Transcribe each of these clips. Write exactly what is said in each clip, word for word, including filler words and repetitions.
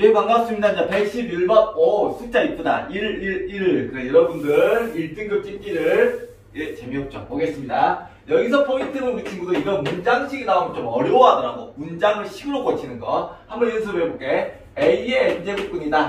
예, 반갑습니다. 자, 백십일 번. 오, 숫자 이쁘다. 일, 일, 일. 그래, 여러분들 일 등급 찍기를, 예, 재미없죠. 보겠습니다. 여기서 포인트는 우리 친구들 이런 문장식이 나오면 좀 어려워하더라고. 문장을 식으로 고치는 거. 한번 연습해볼게. A의 n제곱근이다.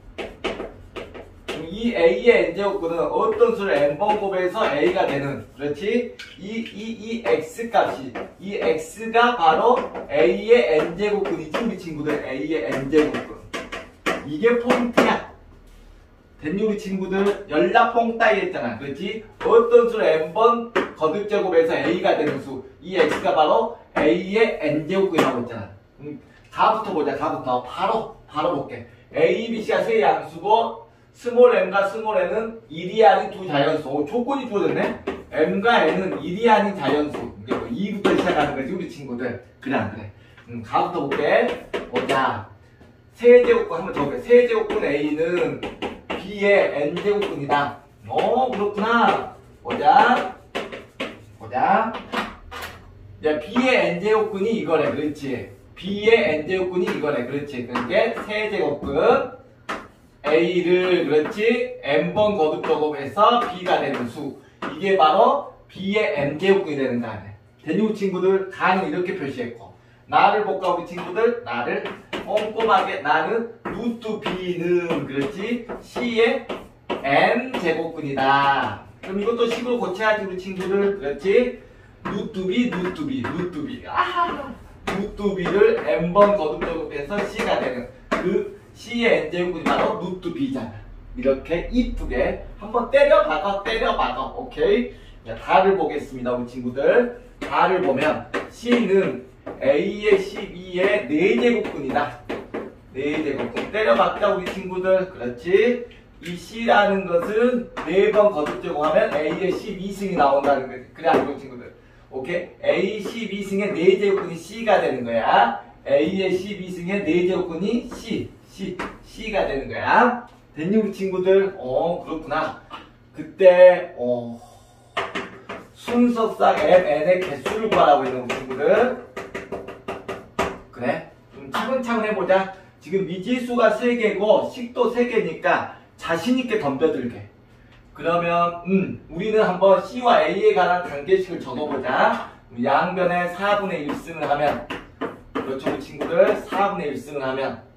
이 A의 n제곱근은 어떤 수를 n번 곱해서 A가 되는, 그렇지? 이, 이, 이 X 값이, 이 X가 바로 A의 n제곱근이지, 우리 친구들. A의 n제곱근. 이게 포인트야. 됐니, 우리 친구들? 연락봉 따위 했잖아. 그렇지? 어떤 수를 n번 거듭제곱해서 A가 되는 수. 이 X가 바로 A의 n제곱근이라고 했잖아. 음, 가부터 보자, 가부터. 바로, 바로 볼게. A, B, C가 세 양수고, 스몰 m과 스몰 n은 일이 아닌 두 자연수. 오, 조건이 주어졌네? m과 n은 일이 아닌 자연수. 이게 뭐 이부터 시작하는 거지, 우리 친구들. 그래, 안 그래? 음, 가부터 볼게. 보자. 세제곱근 한번 적어볼게. 세제곱근 A는 B의 n제곱근이다. 어, 그렇구나. 보자. 보자. 야, B의 n제곱근이 이거래. 그렇지. B의 n제곱근이 이거래. 그렇지. 그러니까 세제곱근 A를, 그렇지, n번 거듭제곱해서 B가 되는 수. 이게 바로 B의 n제곱근이 되는 거 아니야. 대뉴 친구들, 가는 이렇게 표시했고. 나를 볼까, 우리 친구들? 나를 꼼꼼하게, 나는 루트 B는, 그렇지, C의 n제곱근이다. 그럼 이것도 식으로 고쳐야지, 우리 친구들. 그렇지? 루트 B, 루트 B, 루트 B. 아, 루트 B를 n번 거듭제곱해서 C가 되는 그 C의 n제곱근이 바로 루트 B잖아. 이렇게 이쁘게 한번 때려박아, 때려박아. 오케이? 자, 다를 보겠습니다, 우리 친구들. 다를 보면 C는 A의 십이의 네 제곱근이다. 네 제곱근. 때려박자, 우리 친구들. 그렇지? 이 C라는 것은 네 번 거듭제곱하면 A의 십이 승이 나온다는 거지. 그래, 우리 친구들. 오케이? A 십이 승의 네 제곱근이 C가 되는 거야. A의 십이 승의 네 제곱근이 C. C, C가 되는 거야. 됐니, 우리 친구들? 어, 그렇구나. 그때, 어, 순서상 M, N의 개수를 구하라고 했는 우리 친구들. 그래? 좀 차근차근 해보자. 지금 미지수가 세 개고, 식도 세 개니까 자신있게 덤벼들게. 그러면, 음, 우리는 한번 C와 A에 관한 관계식을 적어보자. 양변에 사분의 일 승을 하면, 그렇죠, 우리 친구들? 사분의 일 승을 하면,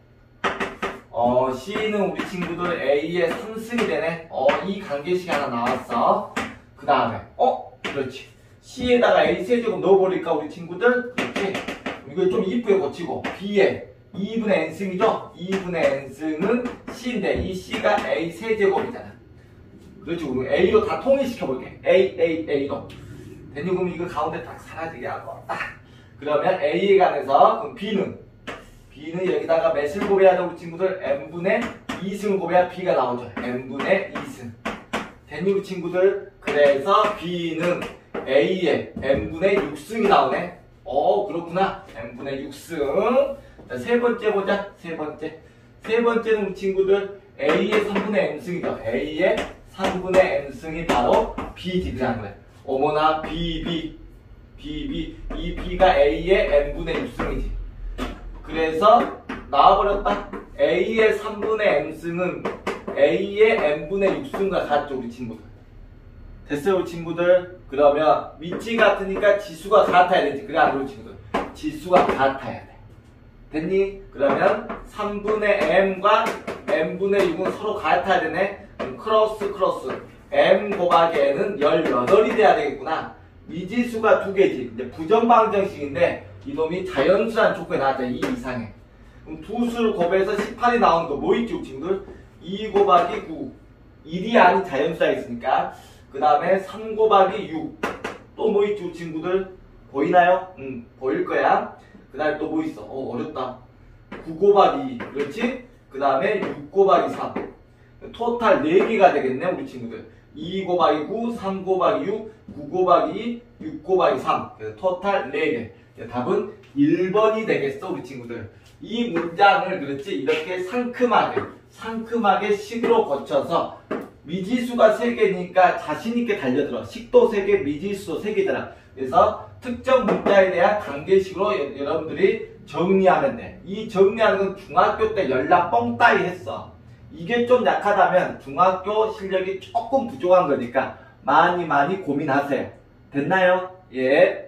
어, C는 우리 친구들 A의 삼 승이 되네. 어, 이 관계식이 하나 나왔어. 그 다음에, 어, 그렇지. C에다가 A 세제곱 넣어버릴까, 우리 친구들? 그렇지. 이걸 좀 이쁘게 고치고, B에 이분의 n승이죠? 이분의 n승은 C인데, 이 C가 A 세제곱이잖아. 그렇지. 우리 A로 다 통일시켜볼게. A, A, A로. 됐니? 그럼 이거 가운데 딱 사라지게 하고, 딱. 그러면 A에 관해서, 그럼 B는 B는 여기다가 몇을 곱해야 우리 친구들? n분의 이 승을 곱해야 B가 나오죠. n분의 이 승. 됐니, 우리 친구들? 그래서 B는 A의 n분의 육 승이 나오네. 어, 그렇구나. n분의 육 승. 자, 세 번째 보자. 세 번째. 세 번째는 우리 친구들 A의 삼분의 n승이죠. A의 삼분의 n승이 바로 B지. 그냥 그래. 어머나, B, B. B, B. 이 B가 A의 n분의 육 승이지. 그래서 나와버렸다. A의 삼분의 n승은 A의 n분의 육 승과 같죠, 우리 친구들. 됐어요, 우리 친구들? 그러면 위치 같으니까 지수가 같아야 되지. 그래, 안 우리 친구들? 지수가 같아야 돼. 됐니? 그러면 삼분의 m과 n분의 육은 서로 같아야 되네. 크로스 크로스 m 곱하기 n은 열여덟이 돼야 되겠구나. 미지수가 두 개지. 이제 부정방정식인데 이놈이 자연수란 조건이 나왔다. 이 이상에. 그럼 두 수를 곱해서 십팔이 나오는 거 뭐 있지, 친구들? 이 곱하기 구. 일이 아닌 자연수가 있으니까. 그 다음에 삼 곱하기 육. 또 뭐 있지, 친구들? 보이나요? 응, 보일 거야. 그 다음에 또 뭐 있어? 어, 어렵다. 구 곱하기 이. 그렇지? 그 다음에 육 곱하기 삼. 토탈 네 개가 되겠네, 우리 친구들. 이 곱하기 구, 삼 곱하기 육, 구 곱하기 이, 육 곱하기 삼. 그래서 토탈 네 개. 답은 일 번이 되겠어, 우리 친구들. 이 문장을, 그렇지, 이렇게 상큼하게 상큼하게 식으로 거쳐서 미지수가 세 개니까 자신있게 달려들어. 식도 세 개, 미지수 세 개잖아. 그래서 특정 문자에 대한 관계식으로 여러분들이 정리하면 돼. 이 정리하는 건 중학교 때 연락 뻥 따위 했어. 이게 좀 약하다면 중학교 실력이 조금 부족한 거니까 많이 많이 고민하세요. 됐나요? 예.